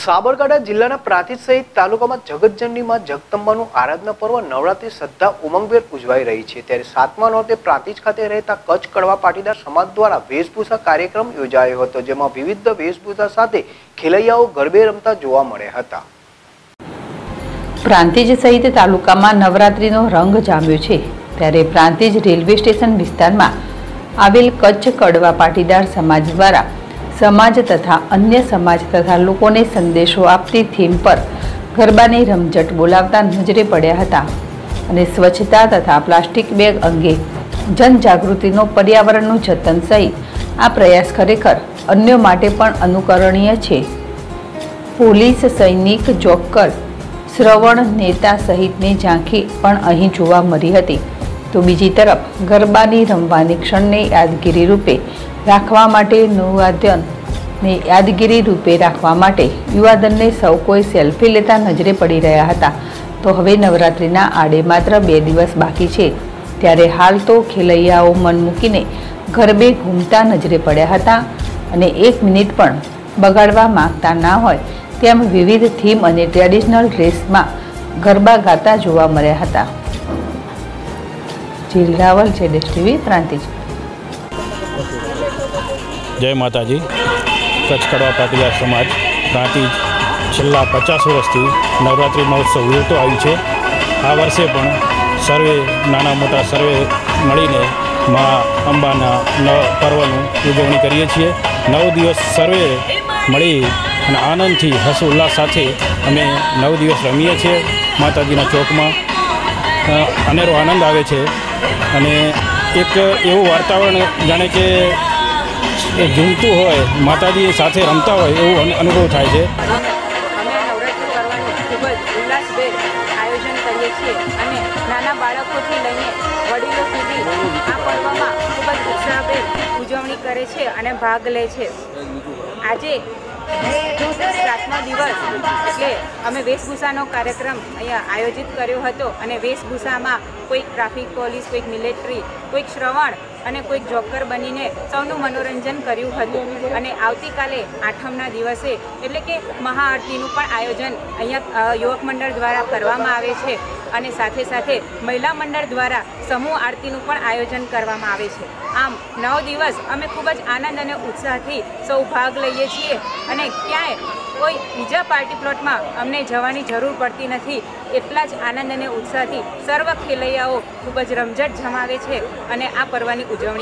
સાબરકાંઠા જિલ્લાના પ્રાંતિજ સહિત તાલુકામાં જગતજનની માં જગદંબાનું આરાધના પર્વ નવરાત્રી શ્રદ્ધા ઉમંગભેર ઉજવાઈ રહી છે। ત્યારે 7મા નોરતે પ્રાંતિજ ખાતે રહેતા કચ્છ કડવા પાટીદાર સમાજ દ્વારા વેશભૂષા કાર્યક્રમ યોજાયો હતો, જેમાં વિવિધ વેશભૂષા સાથે ખેલૈયાઓ ગરબે રમતા જોવા મળ્યા હતા। પ્રાંતિજ સહિત તાલુકામાં નવરાત્રીનો રંગ જામ્યો છે। ત્યારે પ્રાંતિજ રેલવે સ્ટેશન વિસ્તારમાં આવેલ કચ્છ કડવા પાટીદાર સમાજ દ્વારા समाज तथा अन्य समाज तथा लोकोने संदेशो आपती थीम पर गरबानी रमझट बोलावता नजरे पड्या हता अने स्वच्छता तथा प्लास्टिक बेग अंगे जनजागृतिनो पर्यावरणनुं जतन सहित आ प्रयास खरेखर अन्यो माटे पण अनुकरणीय छे। पोलीस, सैनिक, जोकर, श्रवण नेता सहितनी झांकी पण अहीं जोवा मळी हती। तो बीजी तरफ गरबानी रमवानी क्षणने यादगिरी रूपे राखवा माटे नववाद्य ने यादगिरी रूपे राखवा माटे युवाधनने सौ कोई सेल्फी लेता नजरे पड़ी रह्या हता। तो हवे नवरात्रीना आडे मात्र 2 दिवस बाकी छे, त्यारे हाल तो खेलैयाओ मन मूकीने गरबे घूमता नजरे पड्या हता अने 1 मिनिट पण बगाड़वा मांगता ना होय तेम विविध थीम अने ट्रेडिशनल ड्रेसमां गरबा गाता जोवा मळ्या हता। जील रावल, जेडेश टीवी, प्रांतिज। जय माताजी। कच्छ कड़वा पाटीदार समाज प्रांतिज छेल्ला 50 वर्षथी नवरात्रि महोत्सव उजवतो आव्यो छे। आ वर्षे पण सर्वे नाना मोटा सर्वे मळीने मां अंबाना पर्वનું ઉજવણી કરીએ છીએ। 9 દિવસ सर्वे મળી અને આનંદથી હર્ષ ઉલ્લાસ સાથે અમે 9 દિવસ રમીએ છીએ। માતાજીના ચોકમાં અનેરો આનંદ આવે છે અને એક એવું વાતાવરણ જાણે કે झूमतु होय, माताजी साथे रमता होय एवो अनुभव थाय छे। અમે નવરાત્રી કરવાનું ખૂબ જ ઉલ્લાસભેર આયોજન કરીએ છીએ અને નાના બાળકોથી લઈને વડીલો સુધી આ પર્વમાં ખૂબ જ ઉત્સાહભેર ઉજવણી કરે છે અને ભાગ લે છે। આજે 7મા દિવસ એટલે અમે વેશભૂષાનો કાર્યક્રમ અહીંયા આયોજિત કર્યો હતો અને વેશભૂષામાં કોઈક ટ્રાફિક પોલીસ, કોઈક મિલિટરી, કોઈક શ્રવણ અને કોઈક જોકર બનીને સૌનું મનોરંજન કર્યું હતું। અને આવતીકાલે 8મના દિવસે એટલે કે મહાઆરતીનું પણ આયોજન અહીંયા યુવક મંડળ દ્વારા કરવામાં આવે છે અને સાથે સાથે મહિલા મંડળ દ્વારા સમૂહ આરતીનું પણ આયોજન કરવામાં આવે છે। આમ 9 દિવસ અમે ખૂબ જ આનંદ અને ઉત્સાહથી સૌ ભાગ લઈએ છીએ અને ક્યાંય કોઈ બીજા પાર્ટી પ્લોટમાં અમને જવાની જરૂર પડતી નથી। એટલા જ આનંદ અને ઉત્સાહથી સર્વ ખેલૈયાઓ ખૂબ જ રમઝટ જમાવે છે અને આ પર્વની ઉજવણી